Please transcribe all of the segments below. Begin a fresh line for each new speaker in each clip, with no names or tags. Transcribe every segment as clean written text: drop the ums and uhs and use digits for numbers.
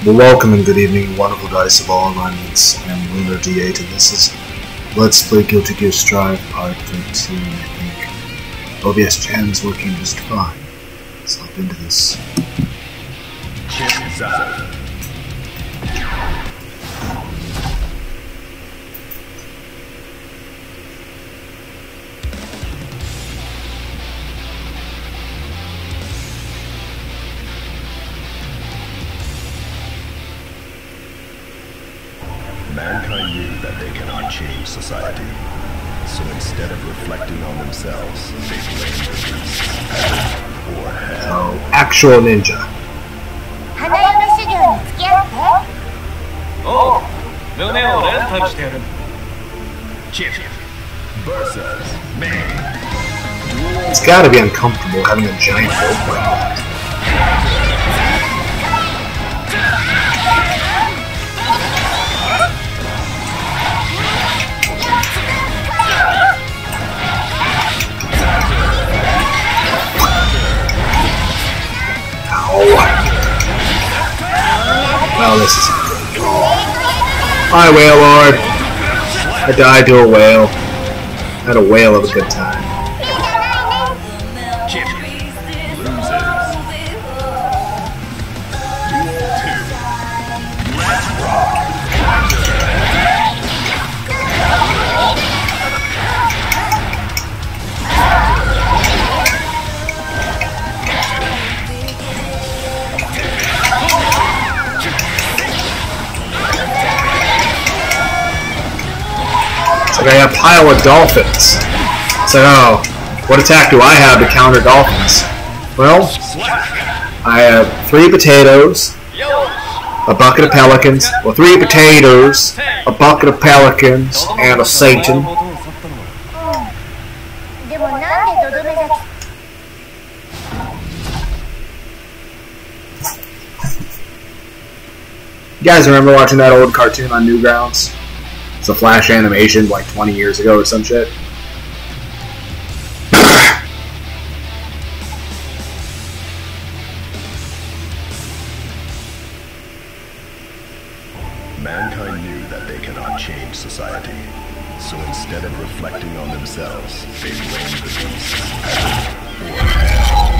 Well, welcome and good evening, wonderful dice of all alignments. I am Lunar D8, and this is Let's Play Guilty Gear Strive Part 13, I think. OBS Chan's working just fine. Let's hop into this.
Mankind knew that they cannot change society, so instead of reflecting on themselves, they blamed the beasts, heaven, or hell.
So, actual ninja.
Chip versus me.
It's gotta be uncomfortable having a giant rope like that. Well, this is good. Hi, Whale Lord. I died to a whale. Had a whale of a good time.
Chip loses. Let's rock.
It's like I got a pile of dolphins. It's like, oh, what attack do I have to counter dolphins? Well, I have 3 potatoes, a bucket of pelicans, well, 3 potatoes, a bucket of pelicans, and a Satan. You guys remember watching that old cartoon on Newgrounds? It's a Flash animation like 20 years ago or some shit.
Mankind knew that they cannot change society, so instead of reflecting on themselves, they blamed the beasts, heaven, or hell.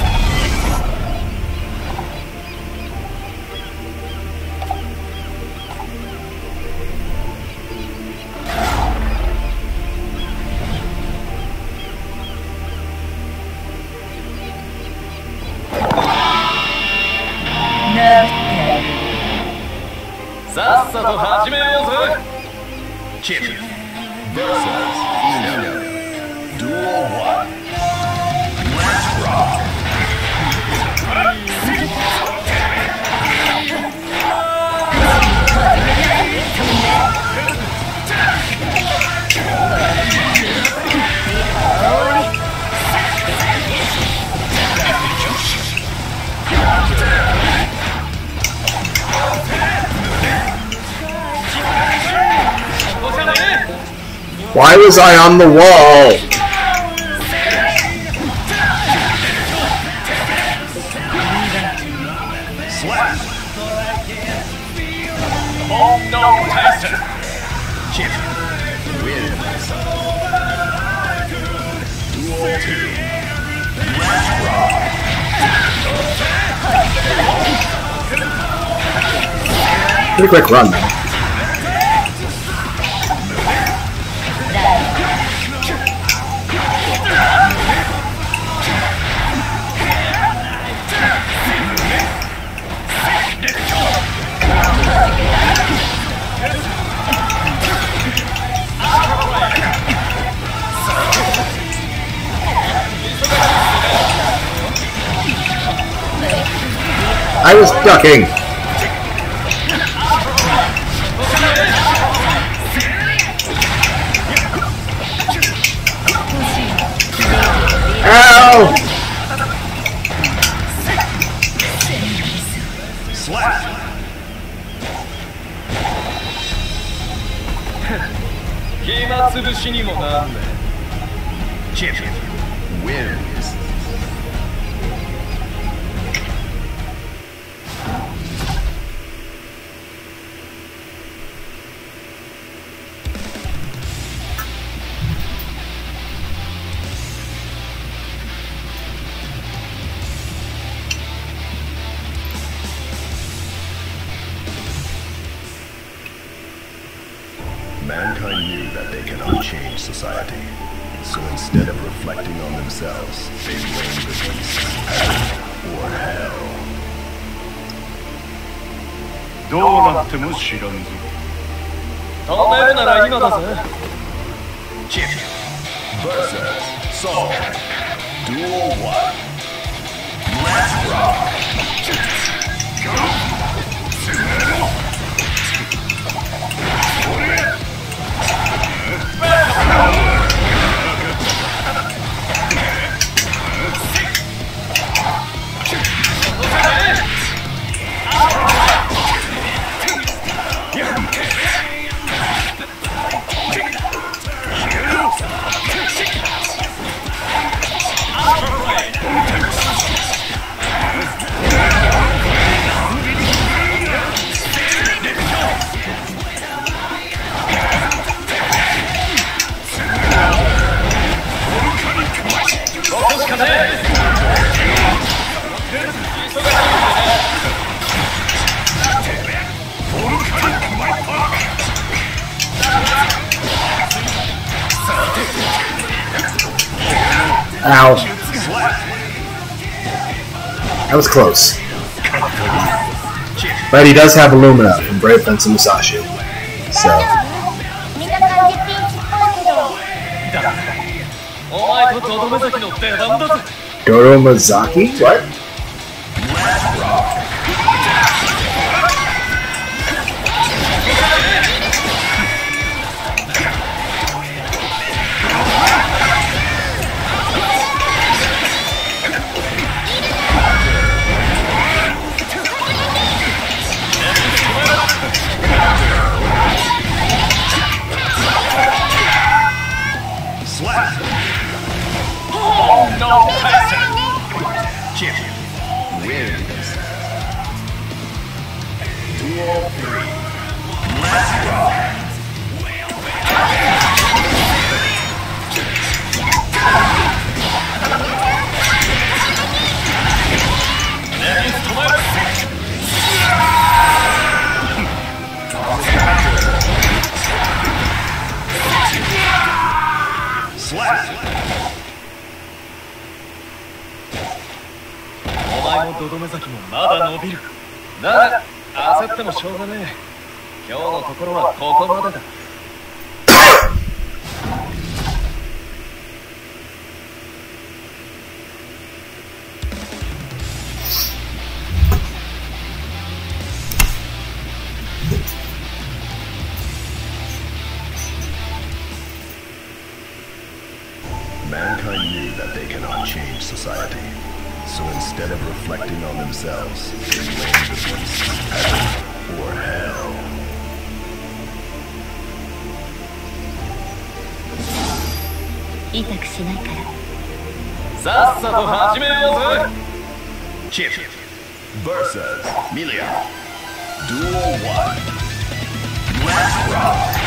Chip versus Eno. Duel 1. Let's rock.
Why was I on the wall?
Slap. Oh no, Tyson. Chip wins. Duel 2. Let's rock.
Pretty quick run, though. I was ducking. Ow!
Slap. Chip wins. Mankind knew that they cannot change society. So instead of reflecting on themselves, they blamed the beasts, heaven, or hell.
どうなっても知らんぞ。止めるなら今だぜ。
Chip versus Soul. Duel 1. Let's rock.
Ow. That was close. But he does have Illumina from Brave Fence and Musashi. So. Dodo Mizaki? What?
Chip wins. Duel 3. Let's rock. Slap.
お前もドドメ崎もまだ伸びる。だが焦ってもしょうがねえ。今日のところはここまでだ。
Mankind knew that they cannot change society. So instead of reflecting on themselves, they blamed the beasts, heaven, or hell. Chip versus Milia. Duel 1. Let's rock.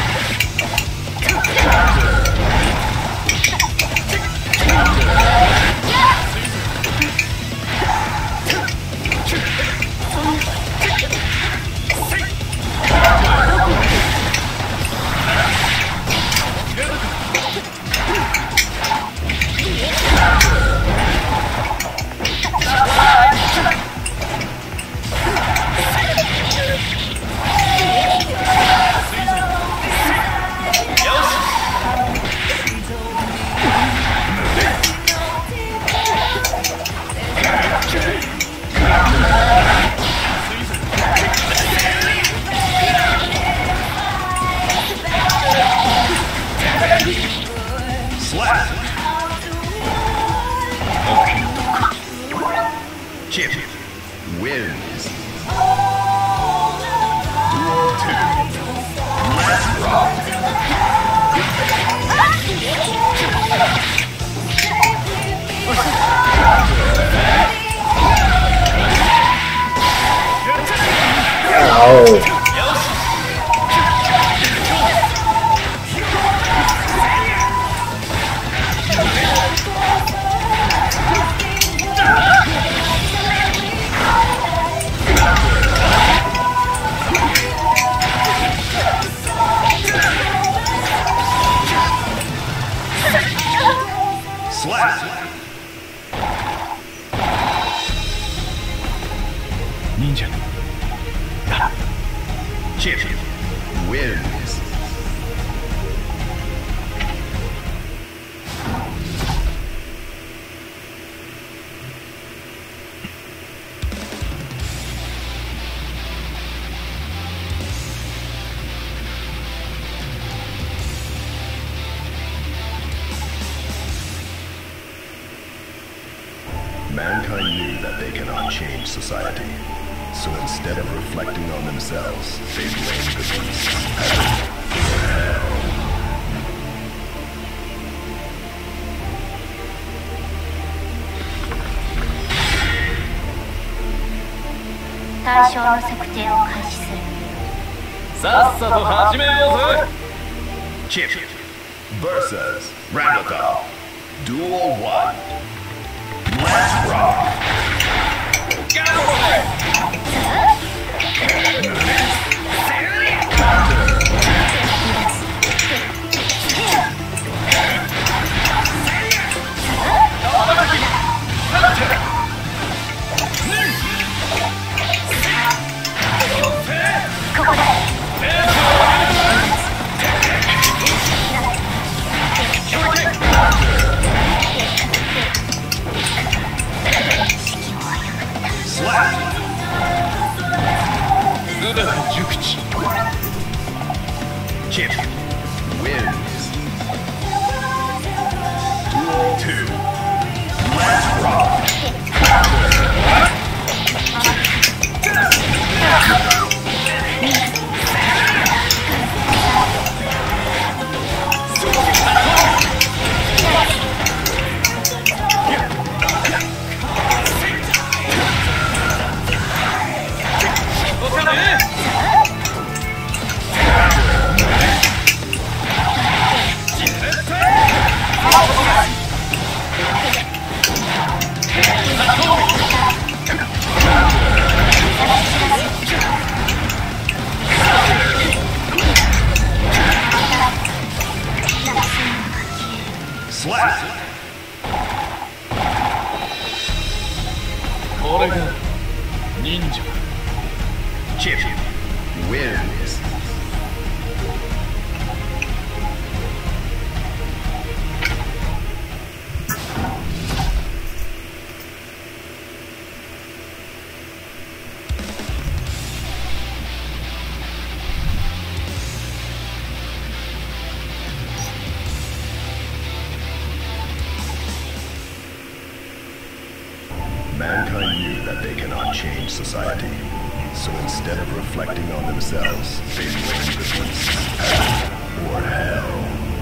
Chip wins. Duel 2. Let's rock.
Oh.
者だ。
Chip wins. Mankind knew that they cannot change society, so instead of reflecting on themselves, they blamed the beasts, heaven, or hell.
対象の測定を開始する。
さっさと始めようぜ。
Chip versus Ramathal. Duel 1. Let's rock. Chip wins. Duel 2. Let's rock. Slap.
これが忍者。
Chip wins. Mankind knew that they cannot change society, so instead of reflecting on themselves, they blamed the beasts, heaven, or hell.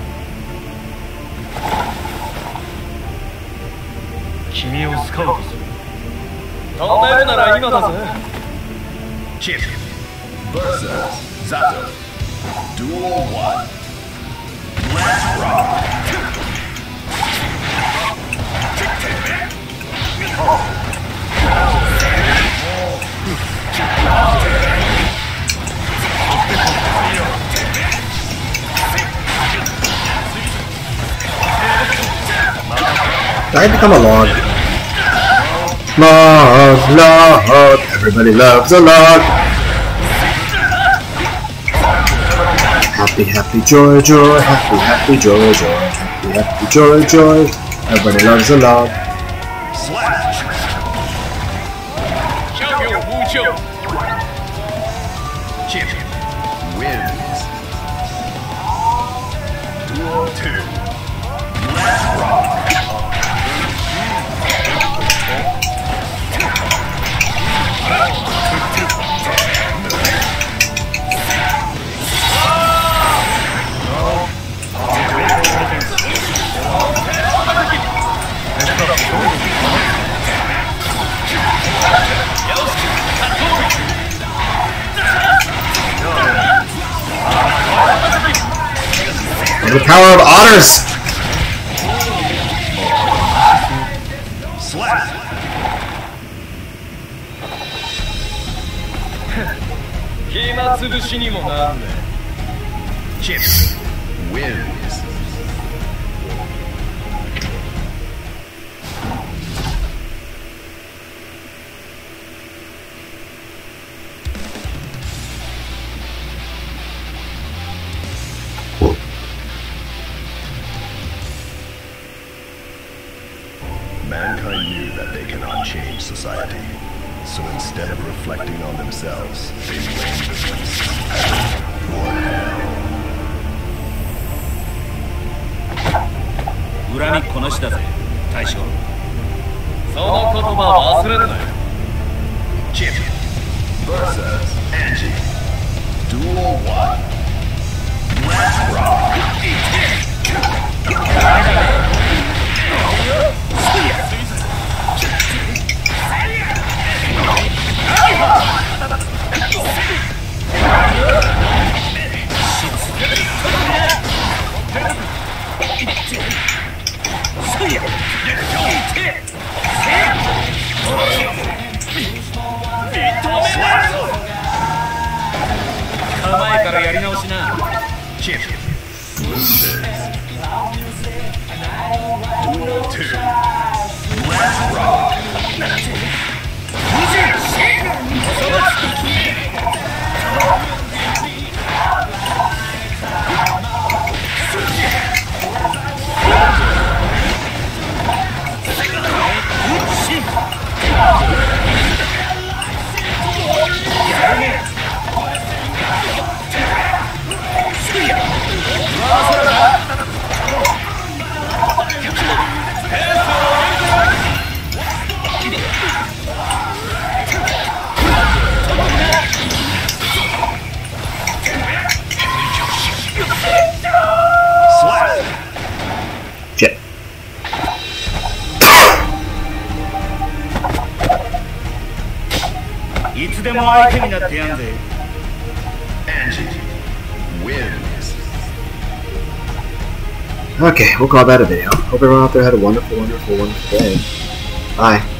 君をスカウトする。止めるなら今だぜ。
Chip versus Zato. Duel 1. Let's rock.
Did I become a log? Log, log, everybody loves a log. Happy, happy, joy, joy, happy, happy, joy, joy, happy, happy, joy, joy. Everybody loves a log.
Chip wins. Duel 2. Let's rock.
The power of otters!
Slap! Chip wins. society. So instead of reflecting on themselves, they blame the beasts, heaven, or hell.
恨みっこなしだぜ、大将。その言葉忘れるなよ。
Champion versus Angie. Duel 1. Let's rock. Champion loses. Duel 2. Let's rock.
Shit.
Angie wins.
Okay, we'll call that a video. Hope everyone out there had a wonderful, wonderful, wonderful day. Bye.